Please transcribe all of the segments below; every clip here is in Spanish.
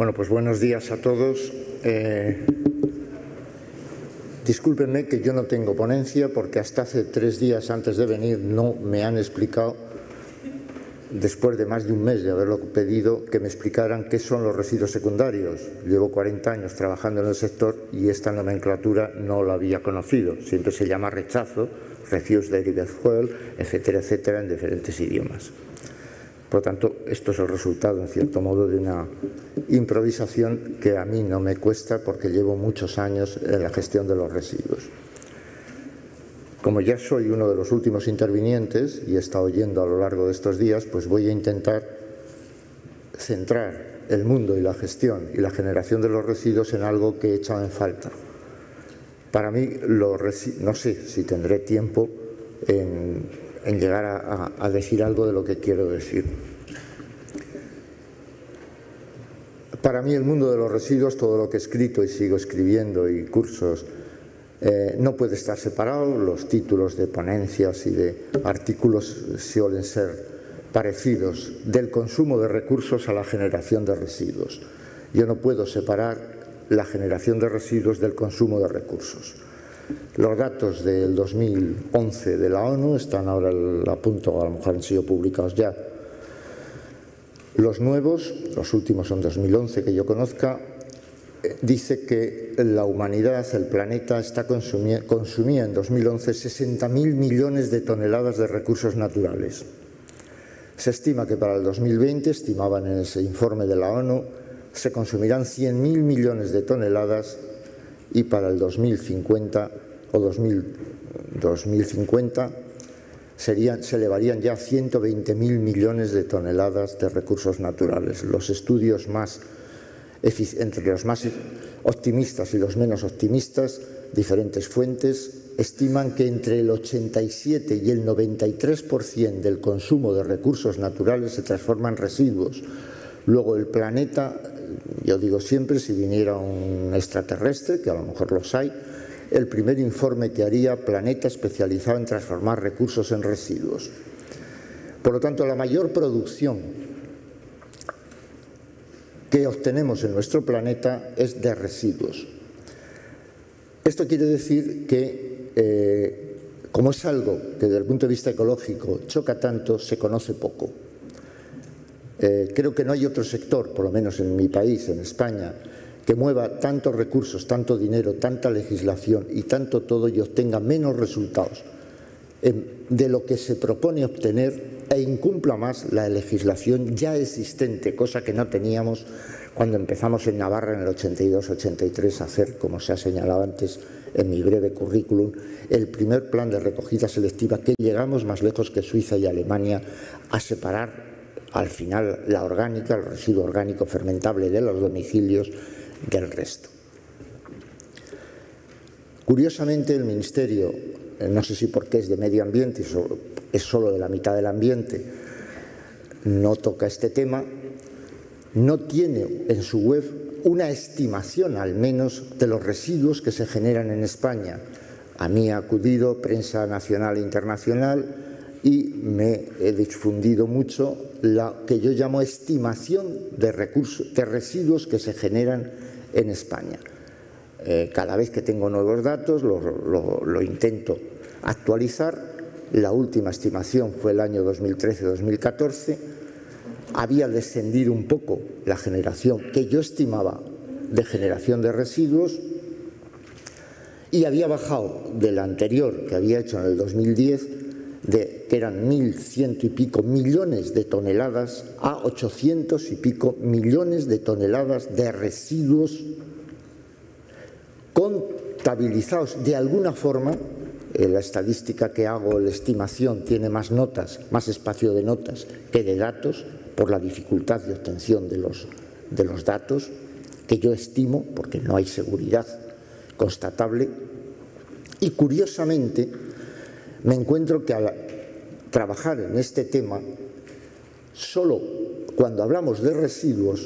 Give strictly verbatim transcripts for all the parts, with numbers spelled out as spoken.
Bueno, pues buenos días a todos. Eh, discúlpenme que yo no tengo ponencia porque hasta hace tres días antes de venir no me han explicado, después de más de un mes de haberlo pedido, que me explicaran qué son los residuos secundarios. Llevo cuarenta años trabajando en el sector y esta nomenclatura no la había conocido. Siempre se llama rechazo, refuse derivative fuel, etcétera, etcétera, en diferentes idiomas. Por lo tanto, esto es el resultado, en cierto modo, de una improvisación que a mí no me cuesta porque llevo muchos años en la gestión de los residuos. Como ya soy uno de los últimos intervinientes y he estado oyendo a lo largo de estos días, pues voy a intentar centrar el mundo y la gestión y la generación de los residuos en algo que he echado en falta. Para mí, los no sé si tendré tiempo en... en llegar a, a, a decir algo de lo que quiero decir. Para mí el mundo de los residuos, todo lo que he escrito y sigo escribiendo y cursos, eh, no puede estar separado. Los títulos de ponencias y de artículos suelen ser parecidos, del consumo de recursos a la generación de residuos. Yo no puedo separar la generación de residuos del consumo de recursos. Los datos del dos mil once de la ONU están ahora a punto, a lo mejor han sido publicados ya. Los nuevos, los últimos son dos mil once que yo conozca, dice que la humanidad, el planeta, está consumía, consumía en dos mil once sesenta mil millones de toneladas de recursos naturales. Se estima que para el dos mil veinte, estimaban en ese informe de la ONU, se consumirán cien mil millones de toneladas y para el dos mil cincuenta o dos mil, dos mil cincuenta serían, se elevarían ya a ciento veinte mil millones de toneladas de recursos naturales. Los estudios más, entre los más optimistas y los menos optimistas, diferentes fuentes, estiman que entre el ochenta y siete y el noventa y tres por ciento del consumo de recursos naturales se transforma en residuos. Luego el planeta, yo digo siempre, si viniera un extraterrestre, que a lo mejor los hay, el primer informe que haría, planeta especializado en transformar recursos en residuos. Por lo tanto, la mayor producción que obtenemos en nuestro planeta es de residuos. Esto quiere decir que, eh, como es algo que desde el punto de vista ecológico choca tanto, se conoce poco. Eh, creo que no hay otro sector, por lo menos en mi país, en España, que mueva tantos recursos, tanto dinero, tanta legislación y tanto todo y obtenga menos resultados eh, de lo que se propone obtener e incumpla más la legislación ya existente, cosa que no teníamos cuando empezamos en Navarra en el ochenta y dos ochenta y tres a hacer, como se ha señalado antes en mi breve currículum, el primer plan de recogida selectiva, que llegamos más lejos que Suiza y Alemania a separar al final la orgánica, el residuo orgánico fermentable de los domicilios del resto. Curiosamente, el Ministerio, no sé si porque es de Medio Ambiente y es solo de la mitad del ambiente, no toca este tema, no tiene en su web una estimación al menos de los residuos que se generan en España. A mí ha acudido prensa nacional e internacional y me he difundido mucho la que yo llamo estimación de, recursos, de residuos que se generan en España. Eh, cada vez que tengo nuevos datos lo, lo, lo intento actualizar. La última estimación fue el año dos mil trece dos mil catorce. Había descendido un poco la generación que yo estimaba de generación de residuos y había bajado de la anterior que había hecho en el dos mil diez, de, que eran mil ciento y pico millones de toneladas, a ochocientos y pico millones de toneladas de residuos contabilizados de alguna forma. Eh, la estadística que hago, la estimación, tiene más notas, más espacio de notas que de datos, por la dificultad de obtención de los, de los datos, que yo estimo, porque no hay seguridad constatable. Y curiosamente me encuentro que al trabajar en este tema, solo cuando hablamos de residuos,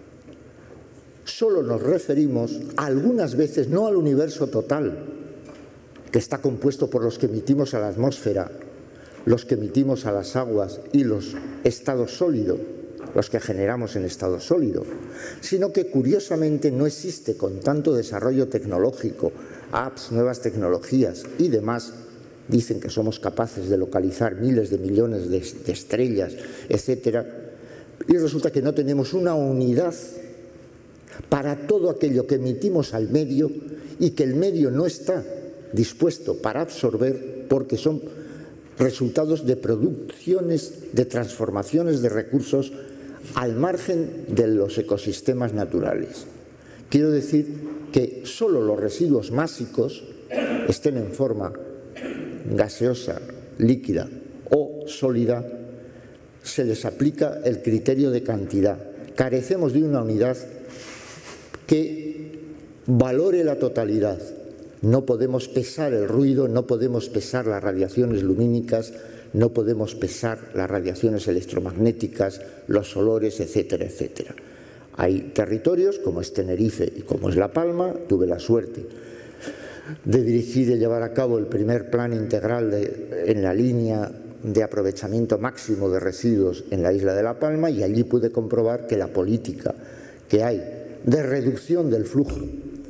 solo nos referimos algunas veces no al universo total, que está compuesto por los que emitimos a la atmósfera, los que emitimos a las aguas y los estados sólidos, los que generamos en estado sólido, sino que curiosamente no existe con tanto desarrollo tecnológico, apps, nuevas tecnologías y demás. Dicen que somos capaces de localizar miles de millones de, de estrellas, etcétera, y resulta que no tenemos una unidad para todo aquello que emitimos al medio y que el medio no está dispuesto para absorber porque son resultados de producciones, de transformaciones de recursos al margen de los ecosistemas naturales. Quiero decir que solo los residuos másicos, estén en forma gaseosa, líquida o sólida, se les aplica el criterio de cantidad. Carecemos de una unidad que valore la totalidad. No podemos pesar el ruido, no podemos pesar las radiaciones lumínicas, no podemos pesar las radiaciones electromagnéticas, los olores, etcétera, etcétera. Hay territorios como es Tenerife y como es La Palma. Tuve la suerte de dirigir y llevar a cabo el primer plan integral de, en la línea de aprovechamiento máximo de residuos en la isla de La Palma, y allí pude comprobar que la política que hay de reducción del flujo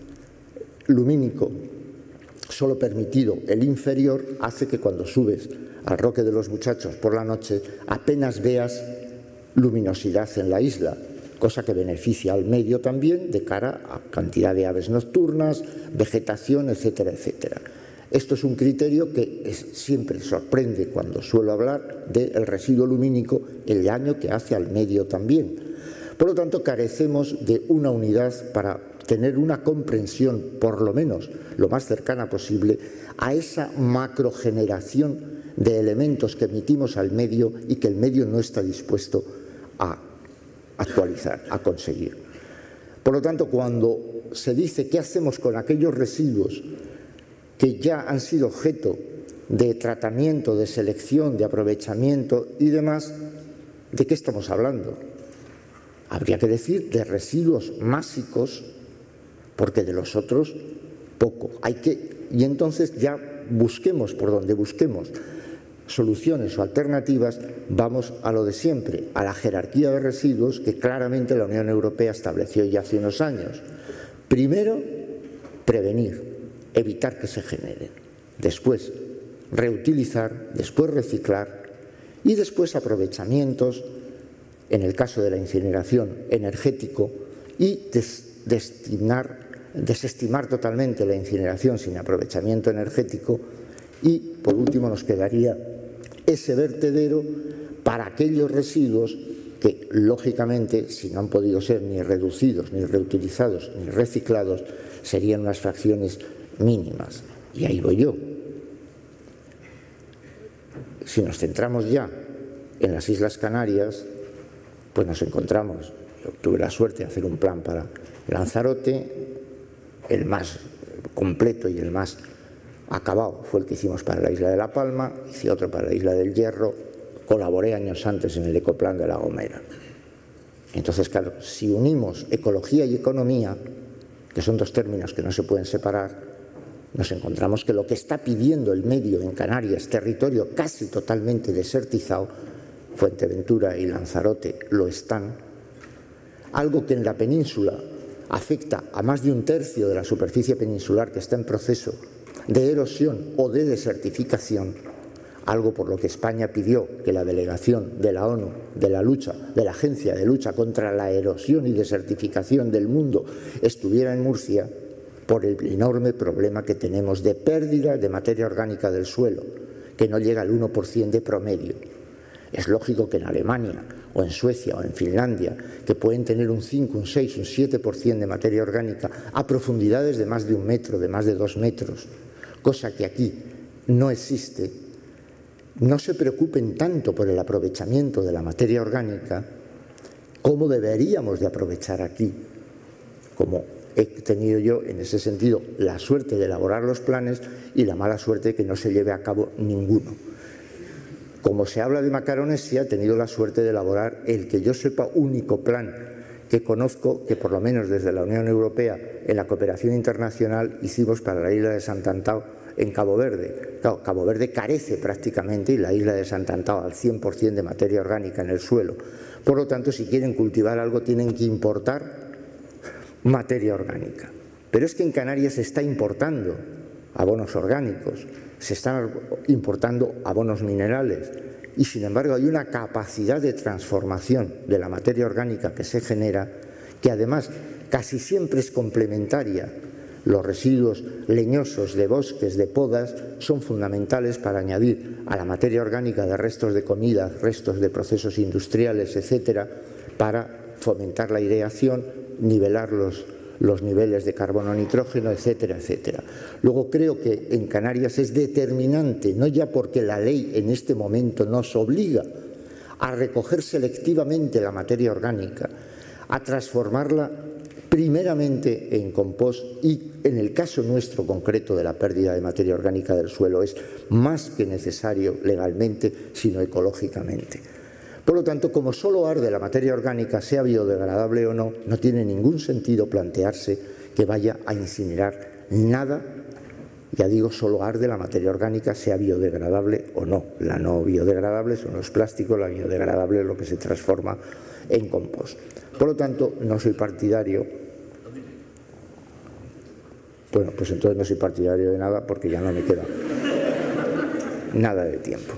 lumínico solo permitido el inferior hace que cuando subes al Roque de los Muchachos por la noche apenas veas luminosidad en la isla, cosa que beneficia al medio también de cara a cantidad de aves nocturnas, vegetación, etcétera, etcétera. Esto es un criterio que es, siempre sorprende cuando suelo hablar del residuo lumínico, el daño que hace al medio también. Por lo tanto, carecemos de una unidad para tener una comprensión, por lo menos lo más cercana posible, a esa macrogeneración de elementos que emitimos al medio y que el medio no está dispuesto a actualizar, a conseguir. Por lo tanto, cuando se dice qué hacemos con aquellos residuos que ya han sido objeto de tratamiento, de selección, de aprovechamiento y demás, ¿de qué estamos hablando? Habría que decir de residuos másicos, porque de los otros poco. Hay que, y entonces ya busquemos por donde busquemos soluciones o alternativas, vamos a lo de siempre, a la jerarquía de residuos que claramente la Unión Europea estableció ya hace unos años. Primero, prevenir, evitar que se generen. Después, reutilizar, después reciclar y después aprovechamientos, en el caso de la incineración, energético, y des destinar desestimar totalmente la incineración sin aprovechamiento energético, y por último nos quedaría ese vertedero para aquellos residuos que lógicamente, si no han podido ser ni reducidos, ni reutilizados, ni reciclados, serían unas fracciones mínimas. Y ahí voy yo. Si nos centramos ya en las Islas Canarias, pues nos encontramos, yo tuve la suerte de hacer un plan para Lanzarote, el más completo y el más acabado fue el que hicimos para la isla de La Palma, hice otro para la isla del Hierro, colaboré años antes en el ecoplan de La Gomera. Entonces, claro, si unimos ecología y economía, que son dos términos que no se pueden separar, nos encontramos que lo que está pidiendo el medio en Canarias, territorio casi totalmente desertizado, Fuerteventura y Lanzarote lo están, algo que en la península afecta a más de un tercio de la superficie peninsular que está en proceso de erosión o de desertificación, algo por lo que España pidió que la delegación de la ONU de la lucha, de la Agencia de Lucha contra la Erosión y Desertificación del Mundo estuviera en Murcia, por el enorme problema que tenemos de pérdida de materia orgánica del suelo, que no llega al uno por ciento de promedio. Es lógico que en Alemania o en Suecia o en Finlandia, que pueden tener un cinco, un seis, un siete por ciento de materia orgánica a profundidades de más de un metro, de más de dos metros, cosa que aquí no existe, no se preocupen tanto por el aprovechamiento de la materia orgánica como deberíamos de aprovechar aquí. Como he tenido yo en ese sentido la suerte de elaborar los planes y la mala suerte de que no se lleve a cabo ninguno. Como se habla de Macaronesia, he tenido la suerte de elaborar el que yo sepa único plan que conozco, que por lo menos desde la Unión Europea en la cooperación internacional hicimos para la isla de Sant'Antao en Cabo Verde. Claro, Cabo Verde carece prácticamente, y la isla de Sant'Antao al cien por ciento de materia orgánica en el suelo, Por lo tanto, si quieren cultivar algo, tienen que importar materia orgánica. Pero es que en Canarias se está importando abonos orgánicos, se están importando abonos minerales y, sin embargo, hay una capacidad de transformación de la materia orgánica que se genera que, además, casi siempre es complementaria. Los residuos leñosos de bosques, de podas, son fundamentales para añadir a la materia orgánica de restos de comida, restos de procesos industriales, etcétera, para fomentar la aireación, nivelar los, los niveles de carbono, nitrógeno, etcétera, etcétera. Luego creo que en Canarias es determinante, no ya porque la ley en este momento nos obliga a recoger selectivamente la materia orgánica, a transformarla primeramente en compost y, en el caso nuestro concreto de la pérdida de materia orgánica del suelo, es más que necesario legalmente, sino ecológicamente. Por lo tanto, como solo arde la materia orgánica, sea biodegradable o no, no tiene ningún sentido plantearse que vaya a incinerar nada. Ya digo, solo arde la materia orgánica, sea biodegradable o no. La no biodegradable son los plásticos, la biodegradable es lo que se transforma en compost. Por lo tanto, no soy partidario. Bueno, pues entonces no soy partidario de nada porque ya no me queda nada de tiempo.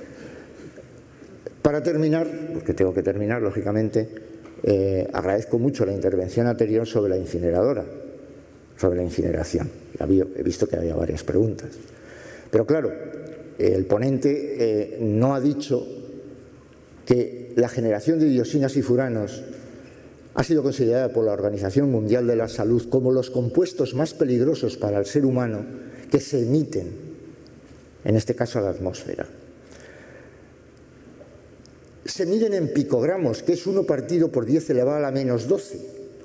Para terminar, porque tengo que terminar, lógicamente, eh, agradezco mucho la intervención anterior sobre la incineradora, sobre la incineración. Había, he visto que había varias preguntas. Pero claro, el ponente eh, no ha dicho que la generación de dioxinas y furanos ha sido considerada por la Organización Mundial de la Salud como los compuestos más peligrosos para el ser humano que se emiten, en este caso a la atmósfera. Se miden en picogramos, que es uno partido por diez elevado a la menos doce.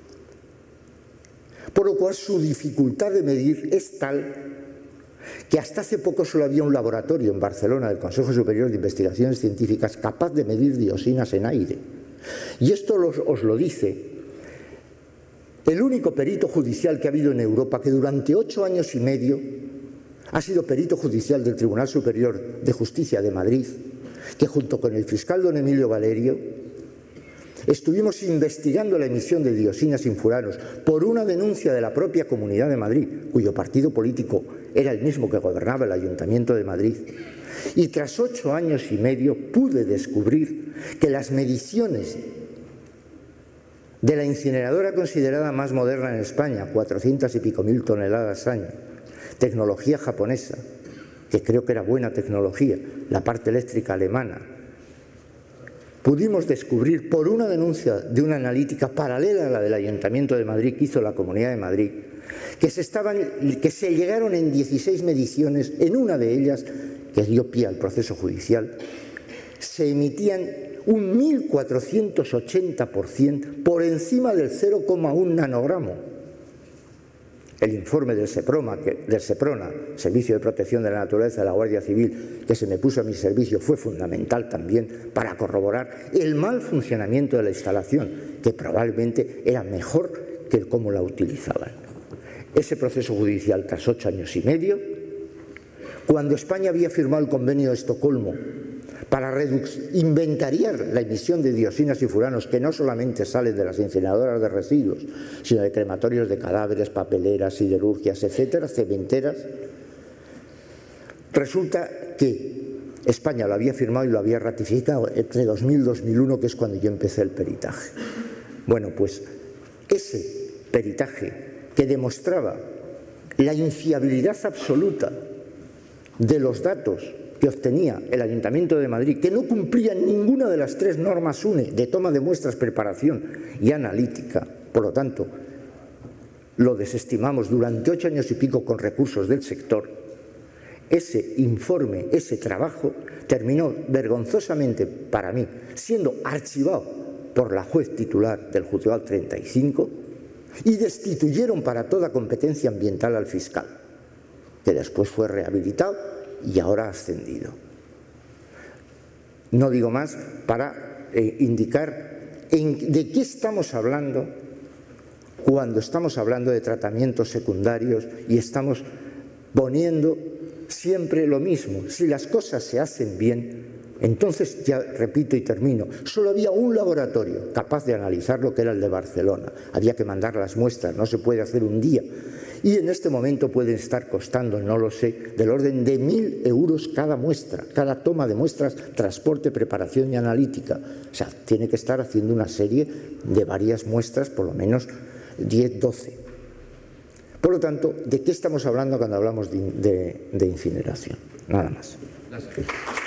Por lo cual su dificultad de medir es tal que hasta hace poco solo había un laboratorio en Barcelona del Consejo Superior de Investigaciones Científicas capaz de medir dioxinas en aire. Y esto os lo dice el único perito judicial que ha habido en Europa, que durante ocho años y medio ha sido perito judicial del Tribunal Superior de Justicia de Madrid, que junto con el fiscal don Emilio Valerio estuvimos investigando la emisión de dioxinas y furanos por una denuncia de la propia Comunidad de Madrid, cuyo partido político era el mismo que gobernaba el Ayuntamiento de Madrid. Y tras ocho años y medio pude descubrir que las mediciones de la incineradora considerada más moderna en España, cuatrocientas y pico mil toneladas año, tecnología japonesa, que creo que era buena tecnología, la parte eléctrica alemana, pudimos descubrir por una denuncia de una analítica paralela a la del Ayuntamiento de Madrid que hizo la Comunidad de Madrid, que se, estaban, que se llegaron en dieciséis mediciones, en una de ellas, que dio pie al proceso judicial, se emitían un mil cuatrocientos ochenta por ciento por encima del cero coma uno nanogramo. El informe del SEPROMA, que, del SEPRONA, Servicio de Protección de la Naturaleza de la Guardia Civil, que se me puso a mi servicio, fue fundamental también para corroborar el mal funcionamiento de la instalación, que probablemente era mejor que el cómo la utilizaban. Ese proceso judicial, tras ocho años y medio, cuando España había firmado el Convenio de Estocolmo para inventariar la emisión de dioxinas y furanos, que no solamente salen de las incineradoras de residuos, sino de crematorios de cadáveres, papeleras, siderurgias, etcétera, cementeras, resulta que España lo había firmado y lo había ratificado entre dos mil y dos mil uno, que es cuando yo empecé el peritaje. Bueno, pues ese peritaje que demostraba la infiabilidad absoluta de los datos que obtenía el Ayuntamiento de Madrid, que no cumplían ninguna de las tres normas U N E de toma de muestras, preparación y analítica. Por lo tanto, lo desestimamos durante ocho años y pico con recursos del sector. Ese informe, ese trabajo, terminó vergonzosamente para mí siendo archivado por la juez titular del Juzgado treinta y cinco y destituyeron para toda competencia ambiental al fiscal, que después fue rehabilitado y ahora ha ascendido. No digo más para eh, indicar en, de qué estamos hablando cuando estamos hablando de tratamientos secundarios y estamos poniendo siempre lo mismo. Si las cosas se hacen bien, Entonces, ya repito y termino, solo había un laboratorio capaz de analizarlo, que era el de Barcelona. Había que mandar las muestras, no se puede hacer un día. Y en este momento pueden estar costando, no lo sé, del orden de mil euros cada muestra, cada toma de muestras, transporte, preparación y analítica. O sea, tiene que estar haciendo una serie de varias muestras, por lo menos diez, doce. Por lo tanto, ¿de qué estamos hablando cuando hablamos de, de, de incineración? Nada más. Gracias.